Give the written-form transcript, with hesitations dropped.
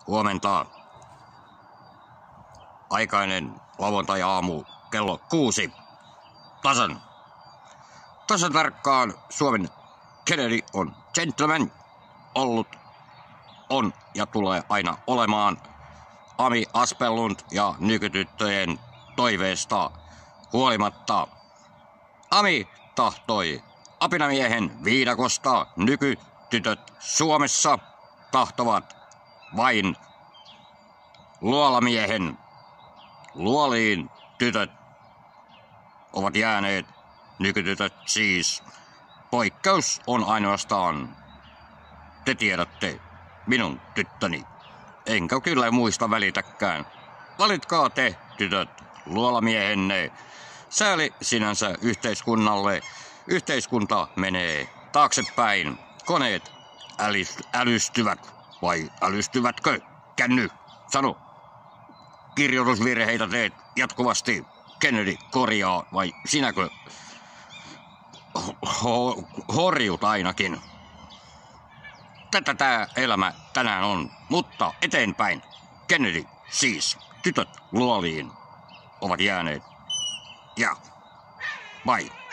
Huomenta. Aikainen lauantai-aamu kello 6. Tasan tarkkaan Suomen Kennedy on gentleman ollut, on ja tulee aina olemaan Ami Aspelund ja nykytyttöjen toiveesta huolimatta. Ami tahtoi apinamiehen viidakosta, nykytytöt Suomessa tahtovat vain luolamiehen. Luoliin tytöt ovat jääneet, nykytytöt siis. Poikkeus on ainoastaan, te tiedätte, minun tyttöni. Enkä kyllä muista välitäkään. Valitkaa te, tytöt, luolamiehenne. Sääli sinänsä yhteiskunnalle. Yhteiskunta menee taaksepäin. Koneet älystyvät. Vai älystyvätkö? Känny, sano. Kirjoitusvirheitä teet jatkuvasti. Kennedy korjaa, vai sinäkö horjut ainakin? Tätä tää elämä tänään on, mutta eteenpäin. Kennedy siis, tytöt luoliin ovat jääneet. Ja, bye.